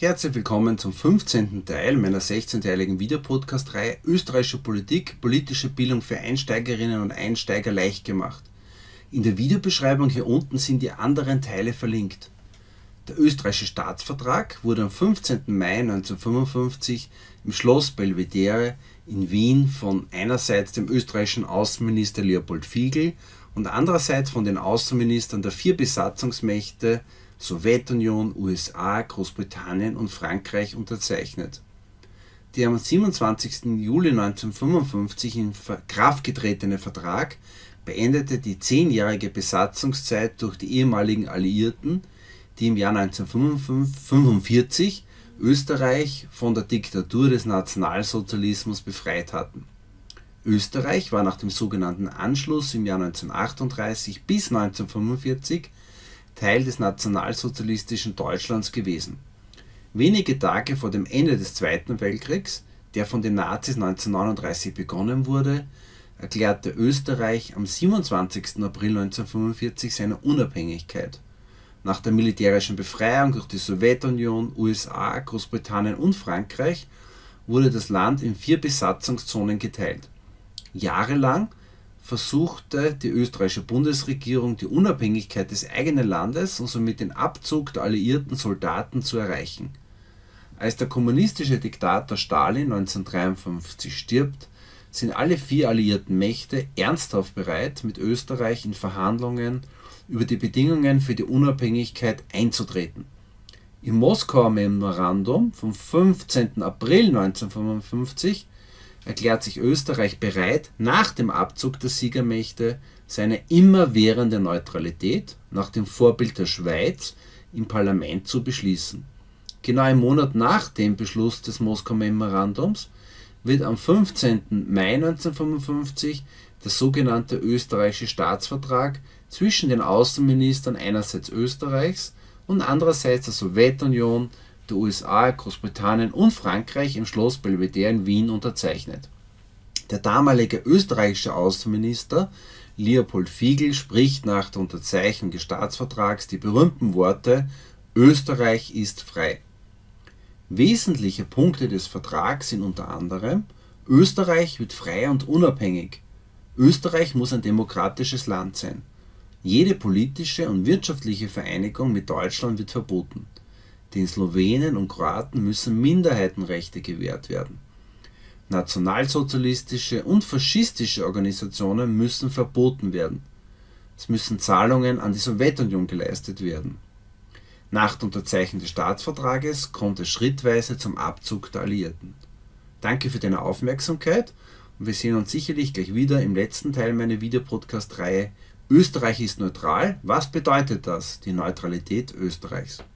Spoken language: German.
Herzlich willkommen zum 15. Teil meiner 16-teiligen Videopodcast-Reihe Österreichische Politik, politische Bildung für Einsteigerinnen und Einsteiger leicht gemacht. In der Videobeschreibung hier unten sind die anderen Teile verlinkt. Der österreichische Staatsvertrag wurde am 15. Mai 1955 im Schloss Belvedere in Wien von einerseits dem österreichischen Außenminister Leopold Figl und andererseits von den Außenministern der 4 Besatzungsmächte Sowjetunion, USA, Großbritannien und Frankreich unterzeichnet. Der am 27. Juli 1955 in Kraft getretene Vertrag beendete die 10-jährige Besatzungszeit durch die ehemaligen Alliierten, die im Jahr 1945 Österreich von der Diktatur des Nationalsozialismus befreit hatten. Österreich war nach dem sogenannten Anschluss im Jahr 1938 bis 1945 Teil des nationalsozialistischen Deutschlands gewesen. Wenige Tage vor dem Ende des Zweiten Weltkriegs, der von den Nazis 1939 begonnen wurde, erklärte Österreich am 27. April 1945 seine Unabhängigkeit. Nach der militärischen Befreiung durch die Sowjetunion, USA, Großbritannien und Frankreich wurde das Land in 4 Besatzungszonen geteilt. Jahrelang versuchte die österreichische Bundesregierung, die Unabhängigkeit des eigenen Landes und somit den Abzug der alliierten Soldaten zu erreichen. Als der kommunistische Diktator Stalin 1953 stirbt, sind alle 4 alliierten Mächte ernsthaft bereit, mit Österreich in Verhandlungen über die Bedingungen für die Unabhängigkeit einzutreten. Im Moskauer Memorandum vom 15. April 1955 erklärt sich Österreich bereit, nach dem Abzug der Siegermächte seine immerwährende Neutralität nach dem Vorbild der Schweiz im Parlament zu beschließen. Genau einen Monat nach dem Beschluss des Moskauer Memorandums wird am 15. Mai 1955 der sogenannte österreichische Staatsvertrag zwischen den Außenministern einerseits Österreichs und andererseits der Sowjetunion, der USA, Großbritannien und Frankreich im Schloss Belvedere in Wien unterzeichnet. Der damalige österreichische Außenminister Leopold Figl spricht nach der Unterzeichnung des Staatsvertrags die berühmten Worte „Österreich ist frei“. Wesentliche Punkte des Vertrags sind unter anderem: Österreich wird frei und unabhängig. Österreich muss ein demokratisches Land sein. Jede politische und wirtschaftliche Vereinigung mit Deutschland wird verboten. Den Slowenen und Kroaten müssen Minderheitenrechte gewährt werden. Nationalsozialistische und faschistische Organisationen müssen verboten werden. Es müssen Zahlungen an die Sowjetunion geleistet werden. Nach der Unterzeichnung des Staatsvertrages kommt es schrittweise zum Abzug der Alliierten. Danke für deine Aufmerksamkeit und wir sehen uns sicherlich gleich wieder im letzten Teil meiner Videopodcast-Reihe Österreich ist neutral. Was bedeutet das, die Neutralität Österreichs?